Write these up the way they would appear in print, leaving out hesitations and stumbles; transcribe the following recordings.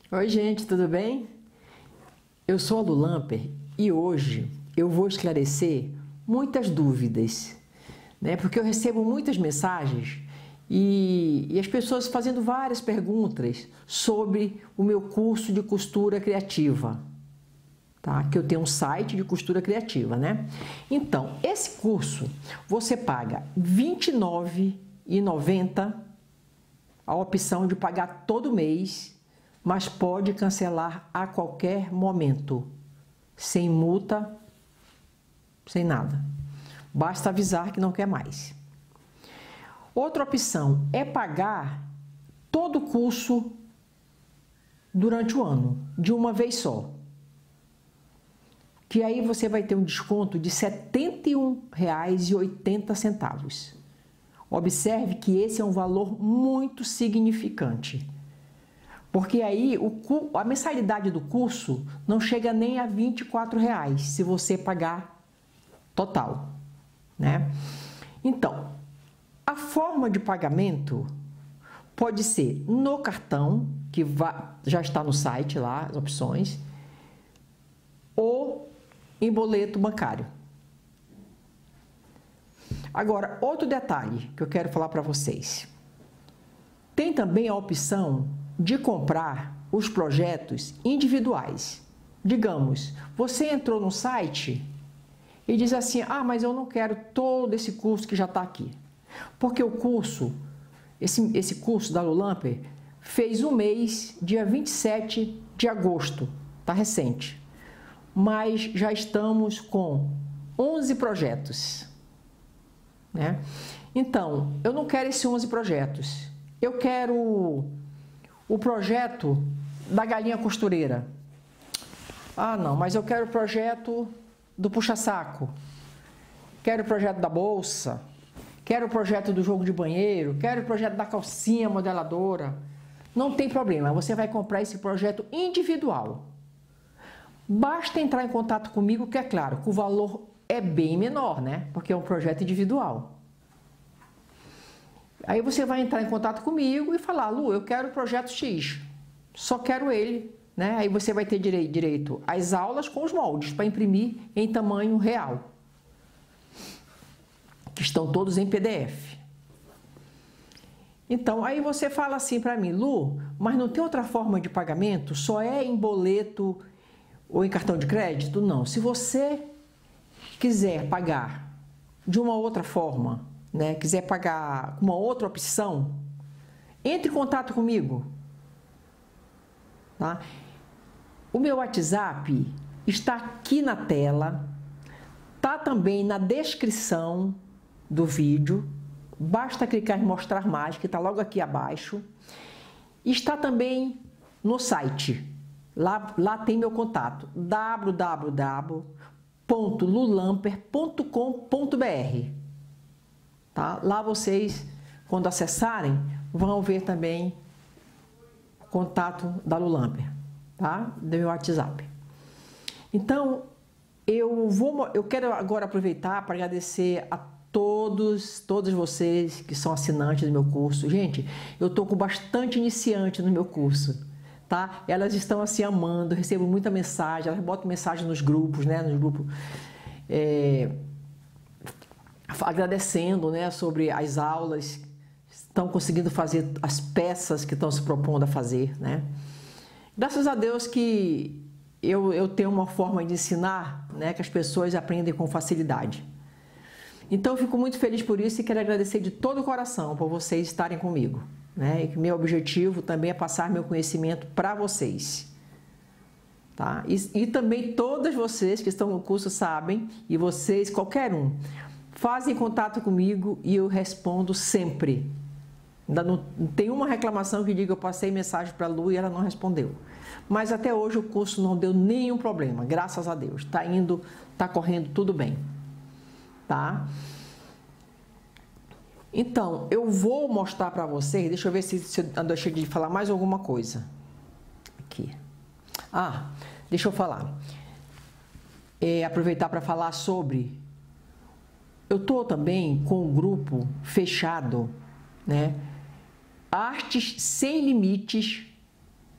Oi, gente, tudo bem? Eu sou a Lu Lamper e hoje eu vou esclarecer muitas dúvidas, né? Porque eu recebo muitas mensagens e as pessoas fazendo várias perguntas sobre o meu curso de costura criativa, tá? Que eu tenho um site de costura criativa, né? Então, esse curso você paga R$ 29,90, a opção de pagar todo mês, mas pode cancelar a qualquer momento, sem multa, sem nada. Basta avisar que não quer mais. Outra opção é pagar todo o curso durante o ano, de uma vez só. Que aí você vai ter um desconto de R$ 71,80. Observe que esse é um valor muito significante. Porque aí a mensalidade do curso não chega nem a R$ 24,00 se você pagar total, né? Então, a forma de pagamento pode ser no cartão, que já está no site lá, as opções, ou em boleto bancário. Agora, outro detalhe que eu quero falar para vocês. Tem também a opção de comprar os projetos individuais. Digamos, você entrou no site e diz assim: ah, mas eu não quero todo esse curso que já está aqui. Porque o curso, esse curso da Lu Lamper, fez um mês, dia 27 de agosto, está recente. Mas já estamos com 11 projetos, né? Então, eu não quero esses 11 projetos. Eu quero o projeto da galinha costureira. Ah, não, mas eu quero o projeto do puxa-saco. Quero o projeto da bolsa. Quero o projeto do jogo de banheiro. Quero o projeto da calcinha modeladora. Não tem problema, você vai comprar esse projeto individual. Basta entrar em contato comigo, que é claro, que o valor é bem menor, né? Porque é um projeto individual. Aí você vai entrar em contato comigo e falar: Lu, eu quero o projeto X, só quero ele, né? Aí você vai ter direito às aulas com os moldes para imprimir em tamanho real, que estão todos em PDF. Então, aí você fala assim para mim: Lu, mas não tem outra forma de pagamento? Só é em boleto ou em cartão de crédito? Não. Se você quiser pagar de uma outra forma, né, quiser pagar com uma outra opção, entre em contato comigo, tá? O meu WhatsApp está aqui na tela, tá também na descrição do vídeo, basta clicar em mostrar mais, que está logo aqui abaixo. Está também no site, lá tem meu contato, www.lulamper.com.br. Tá? Lá vocês, quando acessarem, vão ver também o contato da Lu Lamper, tá? Do meu WhatsApp. Então, eu quero agora aproveitar para agradecer a todos vocês que são assinantes do meu curso. Gente, eu estou com bastante iniciante no meu curso, tá? Elas estão assim amando, eu recebo muita mensagem, elas botam mensagem nos grupos, né? Nos grupos, agradecendo, né, sobre as aulas, estão conseguindo fazer as peças que estão se propondo a fazer, né? Graças a Deus que eu tenho uma forma de ensinar, né, que as pessoas aprendem com facilidade. Então eu fico muito feliz por isso e quero agradecer de todo o coração por vocês estarem comigo, né? E que meu objetivo também é passar meu conhecimento para vocês, tá? E também todas vocês que estão no curso sabem, e vocês, qualquer um, fazem contato comigo e eu respondo sempre. Ainda não tem uma reclamação que diga: eu passei mensagem para a Lu e ela não respondeu. Mas até hoje o curso não deu nenhum problema, graças a Deus. Está indo, está correndo tudo bem, tá? Então, eu vou mostrar para vocês, deixa eu ver se eu deixei de falar mais alguma coisa. Aqui. Ah, deixa eu falar. Aproveitar para falar sobre... Eu estou também com um grupo fechado, né? Artes Sem Limites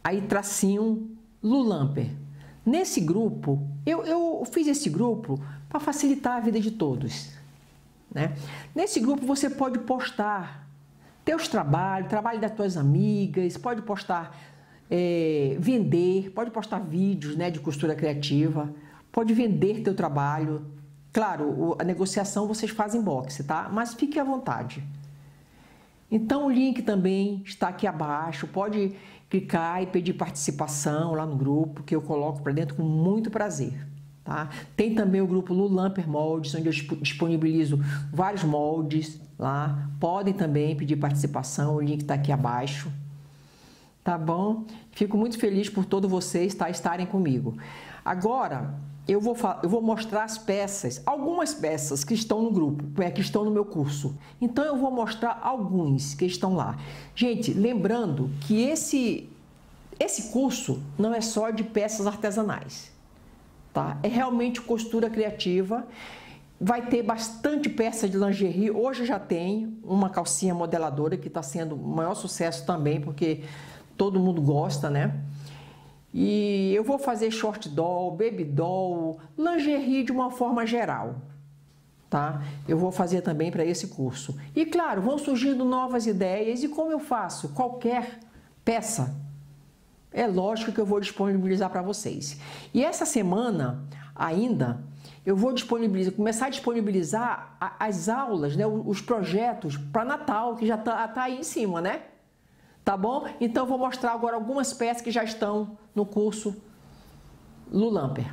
aí tracinho Lulamper. Nesse grupo, eu fiz esse grupo para facilitar a vida de todos, né? Nesse grupo você pode postar teus trabalhos, trabalho das tuas amigas, pode postar, vender, pode postar vídeos, né, de costura criativa, pode vender teu trabalho. Claro, a negociação vocês fazem boxe, tá? Mas fique à vontade. Então o link também está aqui abaixo, pode clicar e pedir participação lá no grupo, que eu coloco para dentro com muito prazer, tá? Tem também o grupo Lulamper Moldes, onde eu disponibilizo vários moldes lá, podem também pedir participação, o link está aqui abaixo, tá bom? Fico muito feliz por todos vocês estarem comigo. Agora, eu vou mostrar as peças, algumas peças que estão no grupo, que estão no meu curso. Então, eu vou mostrar alguns que estão lá. Gente, lembrando que esse curso não é só de peças artesanais, tá? É realmente costura criativa. Vai ter bastante peça de lingerie. Hoje já tem uma calcinha modeladora que está sendo o maior sucesso também, porque todo mundo gosta, né? E eu vou fazer short doll, baby doll, lingerie de uma forma geral, tá? Eu vou fazer também para esse curso. E claro, vão surgindo novas ideias. E como eu faço qualquer peça, é lógico que eu vou disponibilizar para vocês. E essa semana ainda eu vou começar a disponibilizar as aulas, né, os projetos para Natal, que já tá aí em cima, né? Tá bom? Então, eu vou mostrar agora algumas peças que já estão no curso Lulamper.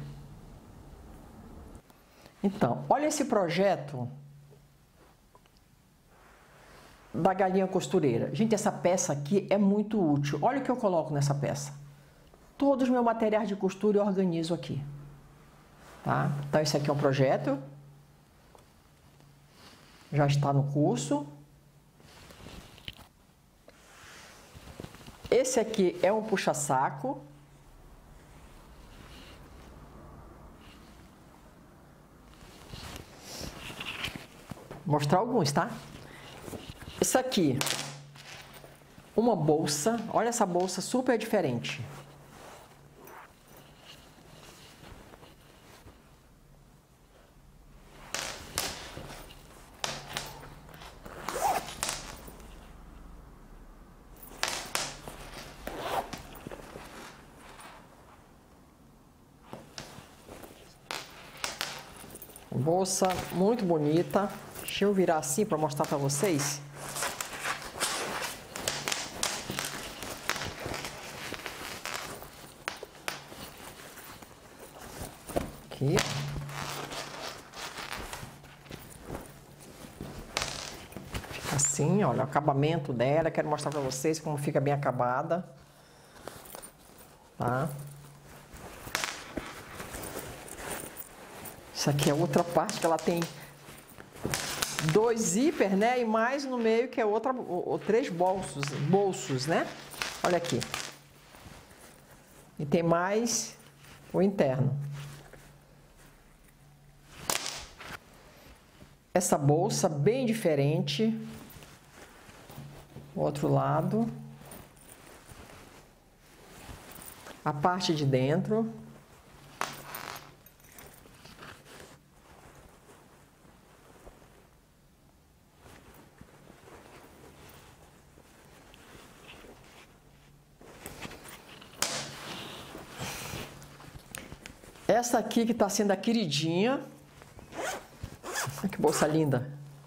Então, olha esse projeto da galinha costureira. Gente, essa peça aqui é muito útil. Olha o que eu coloco nessa peça. Todos os meus materiais de costura eu organizo aqui. Tá? Então, esse aqui é um projeto. Já está no curso. Esse aqui é um puxa-saco. Vou mostrar alguns, tá? Esse aqui, uma bolsa. Olha essa bolsa super diferente. Bolsa muito bonita. Deixa eu virar assim para mostrar para vocês. Aqui. Fica assim, olha, o acabamento dela. Quero mostrar para vocês como fica bem acabada. Tá? Isso aqui é outra parte que ela tem 2 zíper, né? E mais no meio que é três bolsos, né? Olha aqui. E tem mais o interno. Essa bolsa bem diferente. O outro lado. A parte de dentro. Essa aqui que está sendo a queridinha. Olha que bolsa linda.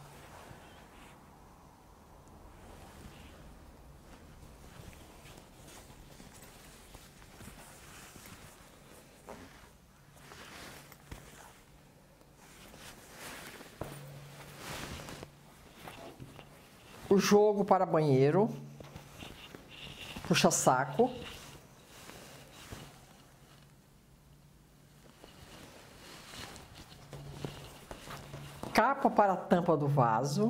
O jogo para banheiro. Puxa-saco. Capa para a tampa do vaso.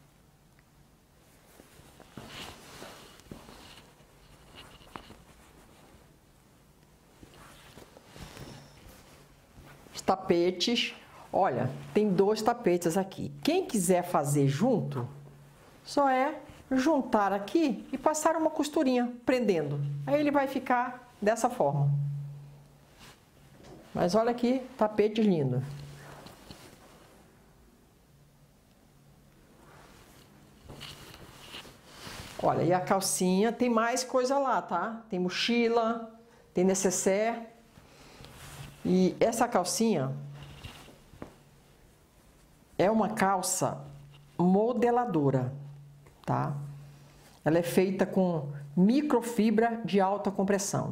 Os tapetes. Olha, tem 2 tapetes aqui. Quem quiser fazer junto, só é juntar aqui e passar uma costurinha, prendendo. Aí ele vai ficar dessa forma. Mas olha que tapete lindo. Olha, e a calcinha, tem mais coisa lá, tá? Tem mochila, tem necessaire. E essa calcinha é uma calça modeladora, tá? Ela é feita com microfibra de alta compressão.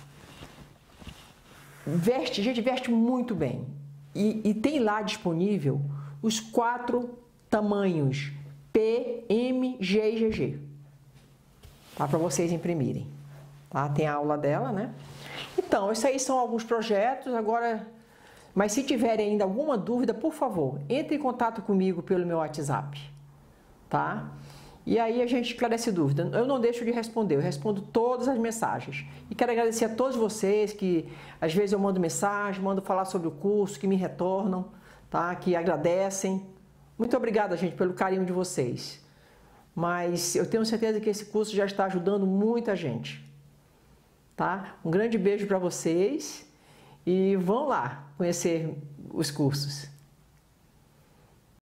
Veste, gente, veste muito bem. E tem lá disponível os 4 tamanhos P, M, G e GG. Tá? Para vocês imprimirem. Tá? Tem a aula dela, né? Então, esses aí são alguns projetos. Agora, mas se tiverem ainda alguma dúvida, por favor, entre em contato comigo pelo meu WhatsApp. Tá? E aí a gente esclarece dúvida. Eu não deixo de responder, eu respondo todas as mensagens. E quero agradecer a todos vocês que às vezes eu mando mensagem, mando falar sobre o curso, que me retornam, tá? Que agradecem. Muito obrigada, gente, pelo carinho de vocês. Mas eu tenho certeza que esse curso já está ajudando muita gente. Tá? Um grande beijo para vocês e vão lá conhecer os cursos.